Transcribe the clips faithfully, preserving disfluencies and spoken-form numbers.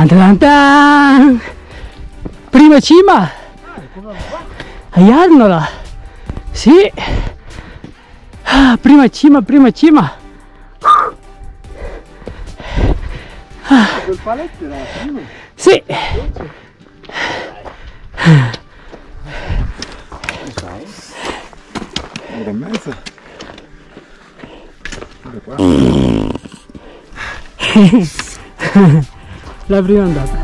Tan, tan, tan. Prima cima a Jarnola, sì, ah, prima cima, prima cima. Ah. Quel paletto era prima? Sì. Un'ora e mezza. La prima andata.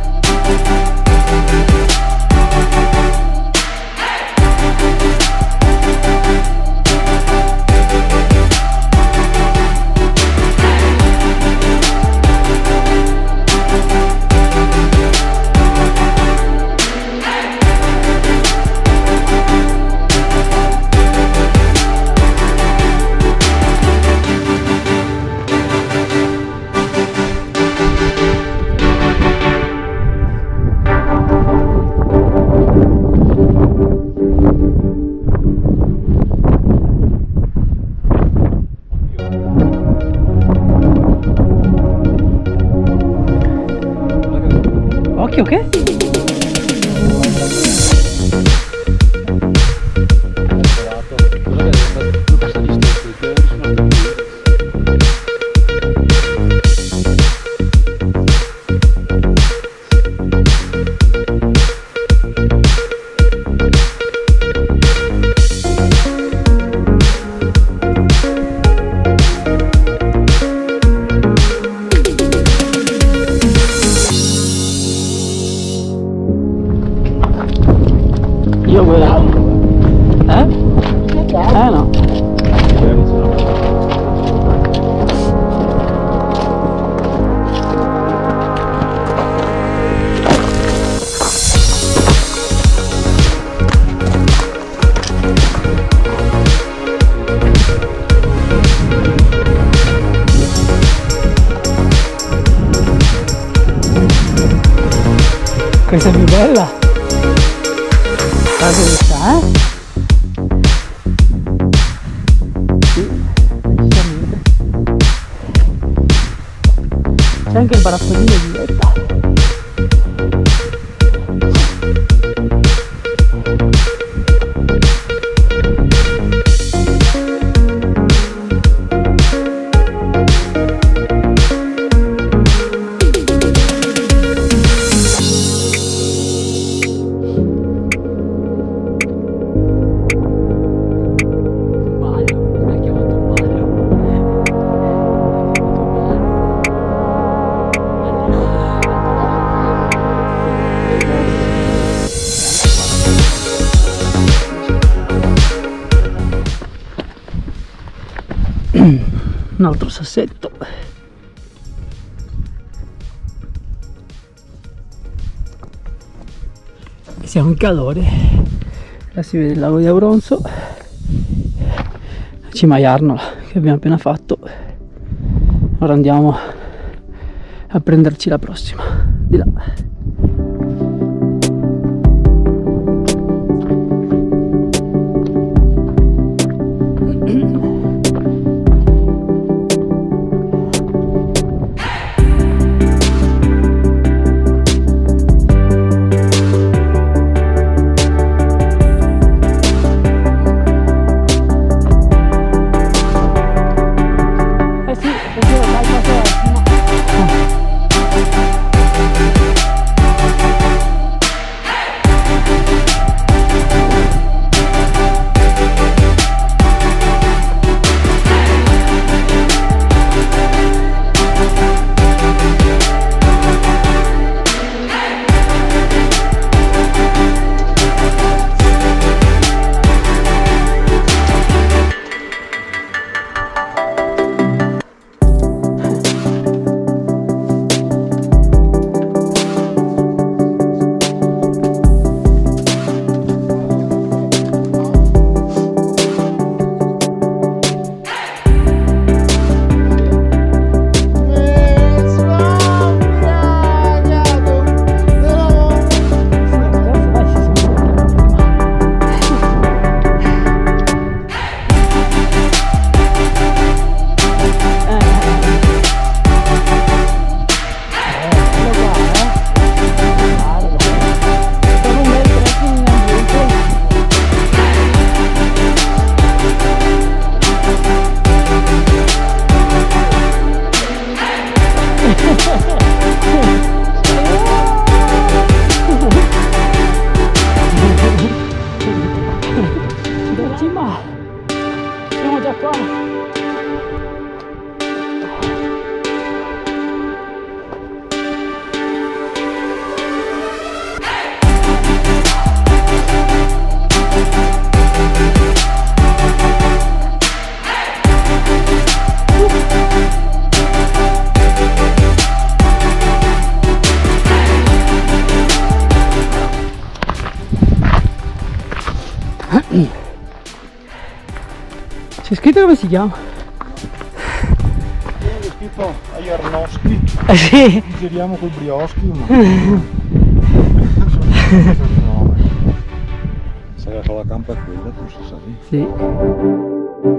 Occhio che? Io guidavo. Eh? Eh no. Questa è più bella. Guarda questa, eh? Sì, decisamente. C'è anche il barattolino di vetta. Un altro sassetto. Siamo in calore. Là si vede il lago di Auronzo, cima a Jarnola che abbiamo appena fatto. Ora andiamo a prenderci la prossima di là. qua. C'è scritto come si chiama? Tipo Ajarnowski. Eh sì. Giriamo col Brioschi, ma... Se la sola campa è quella, tu si sa lì. Sì.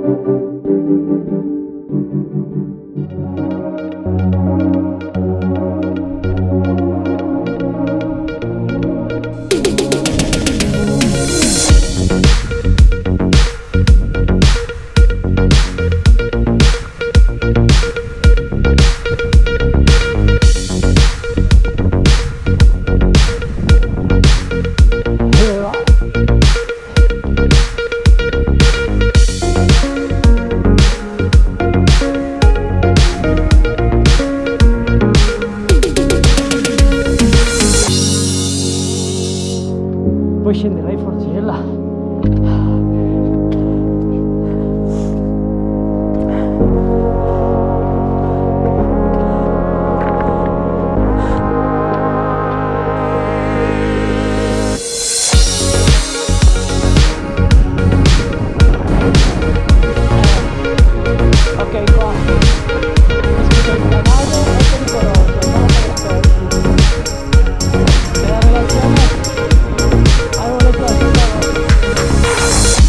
Poi scenderai Forcella. Ok, qua. Scritto il canale è pericoloso, non è la relazione. I want to go.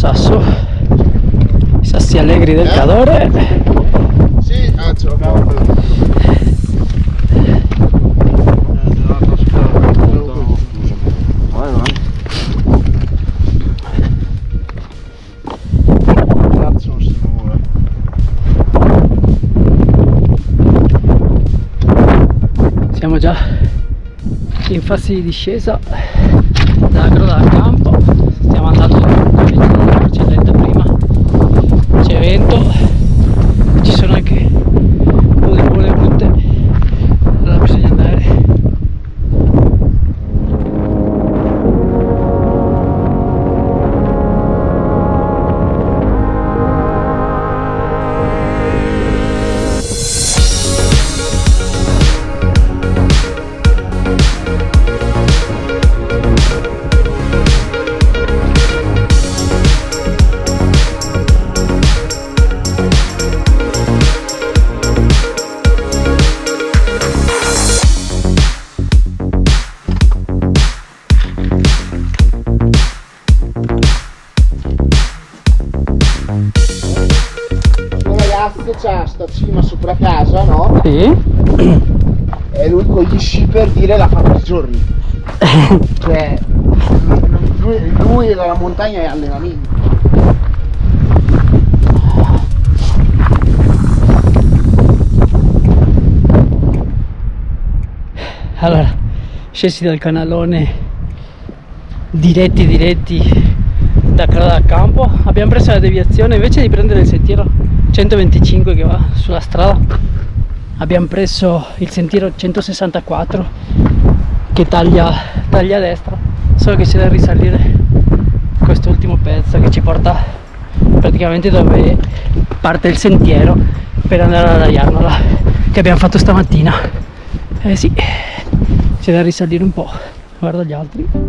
sasso, i sassi allegri del Cadore. Sì, ah, ce l'abbiamo per... Vai avanti. Cazzo non si muove. Siamo già in fase di discesa dalla Grotta del Campo, stiamo andando una marcelletta prima, c'è vento, ci sono anche un po' di buone brutte, allora bisogna andare. C'ha sta cima sopra casa, no? Sì. E lui con gli sci per dire la fa per giorni. Cioè, lui, lui dalla montagna è allenamento. Allora, scesi dal canalone diretti diretti da Grotta del Campo, abbiamo preso la deviazione invece di prendere il sentiero centoventicinque che va sulla strada, abbiamo preso il sentiero centosessantaquattro che taglia, taglia a destra, solo che c'è da risalire quest'ultimo pezzo che ci porta praticamente dove parte il sentiero per andare alla Iarnola che abbiamo fatto stamattina. Eh sì, c'è da risalire un po', guarda gli altri.